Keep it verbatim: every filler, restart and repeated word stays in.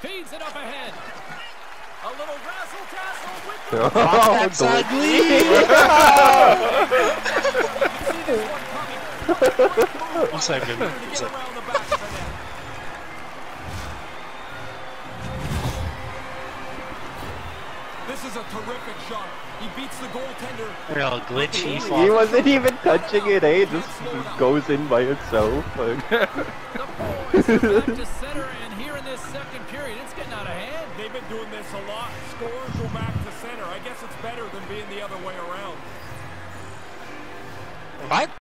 Feeds it up ahead. A little razzle dazzle with the Oh, backside lead. One second. One second. This is a terrific shot. He beats the goaltender. Real glitchy. He wasn't even touching it, eh? It just, just goes in by itself. The boys are back to center, and here in this second period, it's getting out of hand. They've been doing this a lot. Scores go back to center. I guess it's better than being the other way around. Am I